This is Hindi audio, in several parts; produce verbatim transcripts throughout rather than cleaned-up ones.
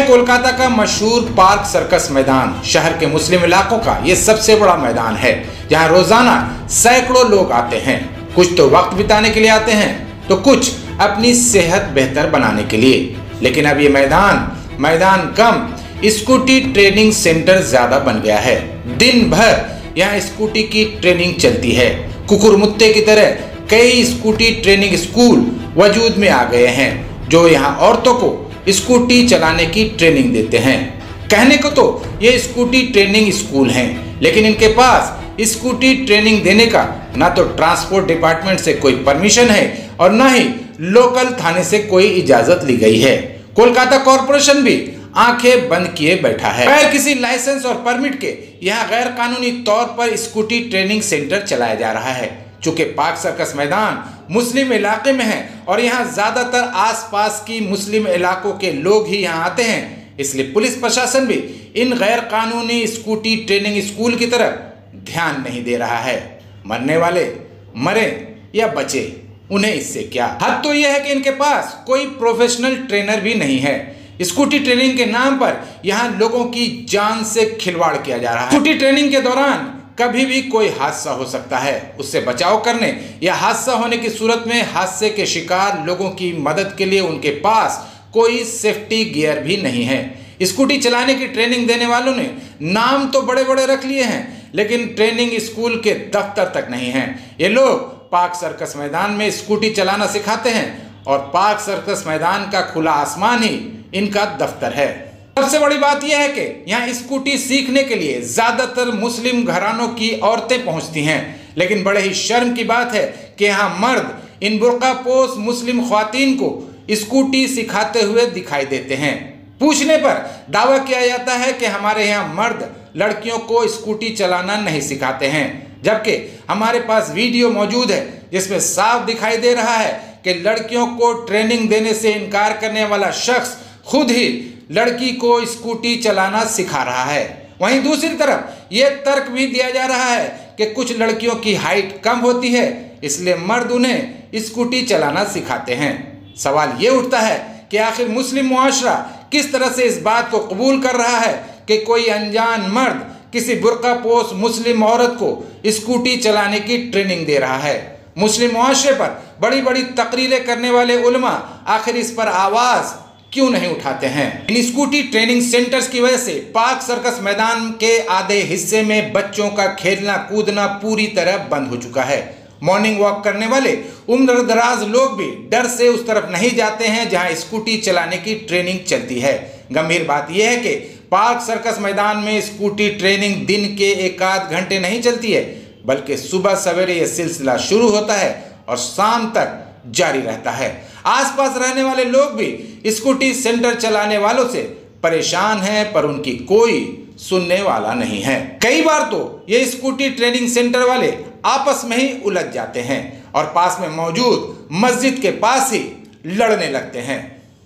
कोलकाता का मशहूर पार्क सर्कस मैदान शहर के मुस्लिम इलाकों का ये सबसे बड़ा मैदान है, जहां रोजाना सैकड़ों लोग आते हैं। कुछ तो वक्त बिताने के लिए आते हैं, तो कुछ अपनी सेहत बेहतर बनाने के लिए। लेकिन अब ये मैदान मैदान कम स्कूटी ट्रेनिंग सेंटर ज्यादा बन गया है। दिन भर यहाँ स्कूटी की ट्रेनिंग चलती है। कुकुरमुत्ते की तरह कई स्कूटी ट्रेनिंग स्कूल वजूद में आ गए हैं, जो यहाँ औरतों को स्कूटी चलाने की ट्रेनिंग देते हैं। कहने को तो ये स्कूटी ट्रेनिंग स्कूल हैं, लेकिन इनके पास स्कूटी ट्रेनिंग देने का ना तो ट्रांसपोर्ट डिपार्टमेंट से कोई परमिशन है और ना ही लोकल थाने से कोई इजाजत ली गई है। कोलकाता कॉरपोरेशन भी आंखें बंद किए बैठा है। बगैर किसी लाइसेंस और परमिट के यहाँ गैर कानूनी तौर पर स्कूटी ट्रेनिंग सेंटर चलाया जा रहा है। चूंकि पार्क सर्कस मैदान मुस्लिम इलाके में है और यहाँ ज्यादातर आसपास की मुस्लिम इलाकों के लोग ही यहाँ आते हैं, इसलिए पुलिस प्रशासन भी इन गैर कानूनी स्कूटी ट्रेनिंग स्कूल की तरफ ध्यान नहीं दे रहा है। मरने वाले मरे या बचे, उन्हें इससे क्या। हद तो यह है कि इनके पास कोई प्रोफेशनल ट्रेनर भी नहीं है। स्कूटी ट्रेनिंग के नाम पर यहाँ लोगों की जान से खिलवाड़ किया जा रहा है। स्कूटी ट्रेनिंग के दौरान कभी भी कोई हादसा हो सकता है। उससे बचाव करने या हादसा होने की सूरत में हादसे के शिकार लोगों की मदद के लिए उनके पास कोई सेफ्टी गियर भी नहीं है। स्कूटी चलाने की ट्रेनिंग देने वालों ने नाम तो बड़े बड़े रख लिए हैं, लेकिन ट्रेनिंग स्कूल के दफ्तर तक नहीं है। ये लोग पार्क सर्कस मैदान में स्कूटी चलाना सिखाते हैं और पार्क सर्कस मैदान का खुला आसमान ही इनका दफ्तर है। सबसे बड़ी बात यह है कि यहाँ स्कूटी सीखने के लिए ज्यादातर मुस्लिम घरानों की औरतें पहुंचती हैं, लेकिन बड़े ही शर्म की बात है कि यहाँ मर्द इन बुर्कापोश मुस्लिम ख्वातीन को स्कूटी सिखाते हुए दिखाई देते हैं। पूछने पर दावा किया जाता है कि हमारे यहाँ मर्द लड़कियों को स्कूटी चलाना नहीं सिखाते हैं, जबकि हमारे पास वीडियो मौजूद है जिसमें साफ दिखाई दे रहा है कि लड़कियों को ट्रेनिंग देने से इनकार करने वाला शख्स खुद ही लड़की को स्कूटी चलाना सिखा रहा है। वहीं दूसरी तरफ यह तर्क भी दिया जा रहा है कि कुछ लड़कियों की हाइट कम होती है, इसलिए मर्द उन्हें स्कूटी चलाना सिखाते हैं। सवाल ये उठता है कि आखिर मुस्लिम मुआशरा किस तरह से इस बात को कबूल कर रहा है कि कोई अनजान मर्द किसी बुर्कापोश मुस्लिम औरत को स्कूटी चलाने की ट्रेनिंग दे रहा है। मुस्लिम मुआशरे पर बड़ी बड़ी तकरीरें करने वाले उलमा आखिर इस पर आवाज क्यों नहीं उठाते हैं। इन स्कूटी ट्रेनिंग सेंटर्स की वजह से पार्क सर्कस मैदान के आधे हिस्से में बच्चों का खेलना कूदना पूरी तरह बंद हो चुका है। मॉर्निंग वॉक करने वाले उम्र दराज लोग भी डर से उस तरफ नहीं जाते हैं जहां स्कूटी चलाने की ट्रेनिंग चलती है। गंभीर बात यह है कि पार्क सर्कस मैदान में स्कूटी ट्रेनिंग दिन के एक आध घंटे नहीं चलती है, बल्कि सुबह सवेरे यह सिलसिला शुरू होता है और शाम तक जारी रहता है। आसपास रहने वाले लोग भी स्कूटी सेंटर चलाने वालों से परेशान हैं, पर उनकी कोई सुनने वाला नहीं है। कई बार तो ये स्कूटी ट्रेनिंग सेंटर वाले आपस में ही उलझ जाते हैं और पास में मौजूद मस्जिद के पास ही लड़ने लगते हैं।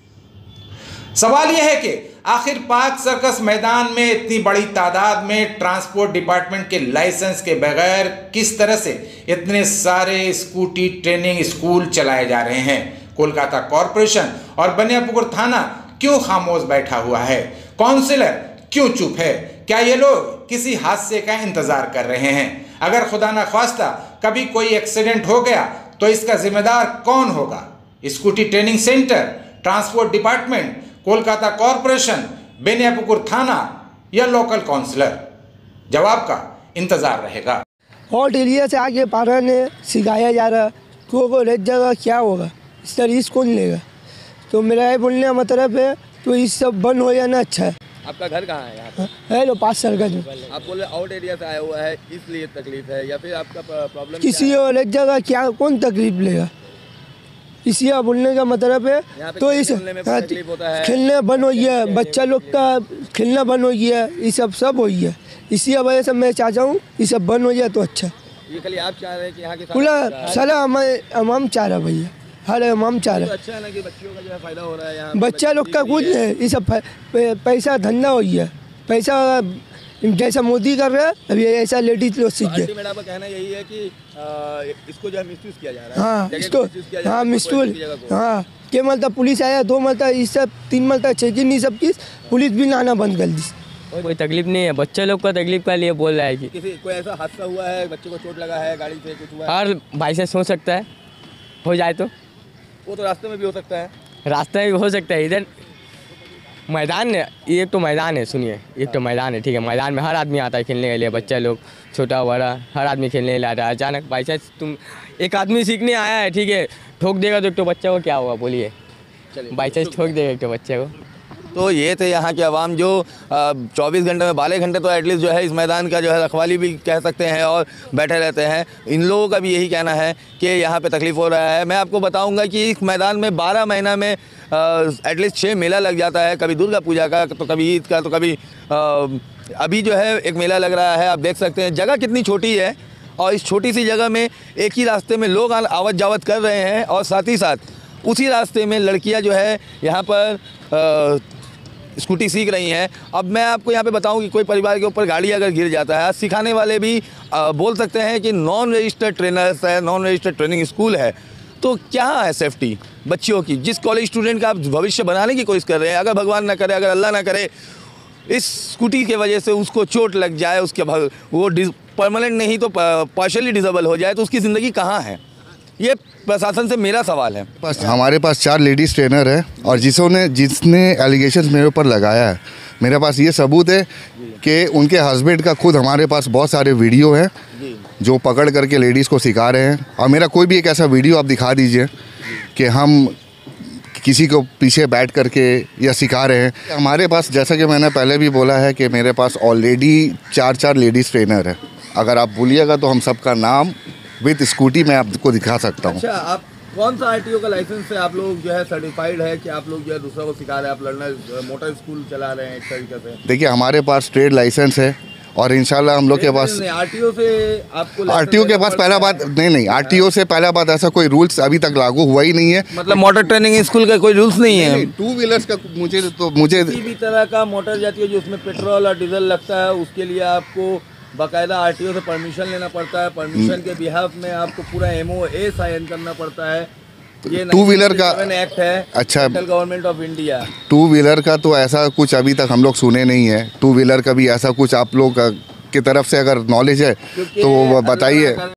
सवाल यह है कि आखिर पार्क सर्कस मैदान में इतनी बड़ी तादाद में ट्रांसपोर्ट डिपार्टमेंट के लाइसेंस के बगैर किस तरह से इतने सारे स्कूटी ट्रेनिंग स्कूल चलाए जा रहे हैं। कोलकाता कॉरपोरेशन और बनियापुकुर थाना क्यों खामोश बैठा हुआ है? काउंसिलर क्यों चुप है? क्या ये लोग किसी हादसे का इंतजार कर रहे हैं? अगर खुदा न ख्वास्ता कभी कोई एक्सीडेंट हो गया तो इसका जिम्मेदार कौन होगा? Scooty training centre, transport department, Kolkata corporation, Beniapukur थाना या लोकल काउंसिलर? जवाब का इंतजार रहेगा। हॉट एरिया से आगे पारा ने सिखाया जा रहा तो वो रेत जगह क्या होगा, इसका रिस्क कौन लेगा? तो मेरा ये बोलने का मतलब है तो इस सब बंद हो जाना अच्छा है। आपका घर कहाँ है? यहाँ है तो पाँच सर्कस में। आप बोले आउट एरिया से आया हुआ है इसलिए तकलीफ है, या फिर आपका प्रॉब्लम किसी और एक जगह क्या कौन तकलीफ लेगा? इसी का बोलने का मतलब है तो इस खेलने बंद हो गया, बच्चा लोग का खेलना बंद हो गया, ये सब सब हो गया। इसी वजह से मैं चाहता हूँ ये सब बंद हो जाए तो अच्छा। ये खाली आप चाह रहे हैं कि यहाँ के पूरा सारा हम चाह रहा भैया, हर इमाम चाह रहा है। अच्छा है ना कि बच्चों का जो है फायदा हो रहा है यहाँ। बच्चा लोग का कुछ नहीं, ये सब पैसा धंधा हो गया, पैसा जैसा मोदी कर रहा है अभी ऐसा लेडीज लोग सीख गए। मैडम का कहना यही है कि आ, इसको जो है मिसयूज किया जा रहा है। हाँ इसको हाँ मिसयूज हाँ के मतलब पुलिस आया दो मतलब इस सब तीन मतलब चेकिंग नहीं सब किस पुलिस भी लाना बंद कर दी। कोई तकलीफ नहीं है, बच्चे लोग का तकलीफ का लिए बोल रहा है कि किसी कोई ऐसा हादसा हुआ है, बच्चे को चोट लगा है, गाड़ी से कुछ हुआ है? हर भाई से हो सकता है, हो जाए तो वो तो रास्ते में भी हो सकता है। रास्ते में भी हो सकता है। इधर मैदान है, एक तो मैदान है, सुनिए एक तो मैदान है, ठीक है। मैदान में हर आदमी आता है खेलने के लिए, बच्चा लोग छोटा बड़ा हर आदमी खेलने के लिए आता है। अचानक बाई चांस तुम एक आदमी सीखने आया है, ठीक है, ठोक देगा तो एक तो बच्चा को क्या होगा बोलिए, बाई चांस ठोक देगा एक तो बच्चे को। तो ये थे यहाँ के अवाम जो चौबीस घंटे में बारह घंटे तो एटलीस्ट जो है इस मैदान का जो है रखवाली भी कह सकते हैं और बैठे रहते हैं। इन लोगों का भी यही कहना है कि यहाँ पे तकलीफ़ हो रहा है। मैं आपको बताऊँगा कि इस मैदान में बारह महीना में एटलीस्ट छः मेला लग जाता है, कभी दुर्गा पूजा का तो कभी ईद का तो कभी आ, अभी जो है एक मेला लग रहा है। आप देख सकते हैं जगह कितनी छोटी है और इस छोटी सी जगह में एक ही रास्ते में लोग आवत जावत कर रहे हैं और साथ ही साथ उसी रास्ते में लड़कियां जो है यहाँ पर आ, स्कूटी सीख रही हैं। अब मैं आपको यहाँ पे बताऊँ कि कोई परिवार के ऊपर गाड़ी अगर गिर जाता है, सिखाने वाले भी आ, बोल सकते हैं कि नॉन रजिस्टर्ड ट्रेनर्स है, नॉन रजिस्टर्ड ट्रेनिंग स्कूल है, तो क्या है सेफ्टी बच्चियों की? जिस कॉलेज स्टूडेंट का आप भविष्य बनाने की कोशिश कर रहे हैं, अगर भगवान ना करे, अगर अल्लाह ना करे इस स्कूटी के वजह से उसको चोट लग जाए, उसके वो परमानेंट नहीं तो पार्शली डिसेबल हो जाए, तो उसकी ज़िंदगी कहाँ है? ये प्रशासन से मेरा सवाल है। बस हमारे पास चार लेडीज़ ट्रेनर है और जिसने जिसने एलिगेशंस मेरे ऊपर लगाया है, मेरे पास ये सबूत है कि उनके हस्बैंड का खुद हमारे पास बहुत सारे वीडियो हैं जो पकड़ करके लेडीज़ को सिखा रहे हैं। और मेरा कोई भी एक ऐसा वीडियो आप दिखा दीजिए कि हम किसी को पीछे बैठ करके या सिखा रहे हैं। हमारे पास, जैसा कि मैंने पहले भी बोला है, कि मेरे पास ऑलरेडी चार चार लेडीज़ ट्रेनर है। अगर आप बोलिएगा तो हम सबका नाम विद स्कूटी में आपको दिखा सकता हूँ। अच्छा, आप कौन सा आरटीओ का लाइसेंस से आप लोग जो है सर्टिफाइड है कि आप लोग जो है दूसरा को सिखा रहे हैं, आप लर्नर मोटर स्कूल चला रहे हैं एक तरीके से? देखिए, हमारे पास ट्रेड लाइसेंस है और इंशाल्लाह हम लोग के पास आरटीओ से आपको आरटीओ के पास पहला बात नहीं नहीं आरटीओ से पहला बात ऐसा कोई रूल्स अभी तक लागू हुआ ही नहीं है। मतलब मोटर ट्रेनिंग स्कूल का कोई रूल्स नहीं है? टू व्हीलर्स का मुझे तो मुझे किसी भी तरह का मोटर जाती है जो उसमें पेट्रोल और डीजल लगता है, उसके लिए आपको बाकायदा आरटीओ से परमिशन लेना पड़ता है। परमिशन के बिहाफ में आपको पूरा एमओए साइन करना पड़ता है। ये टू व्हीलर का एक्ट है, अच्छा, central government of India. Two wheeler का तो ऐसा कुछ अभी तक हम लोग सुने नहीं है। टू व्हीलर का भी ऐसा कुछ आप लोग की तरफ से अगर नॉलेज है तो बताइए।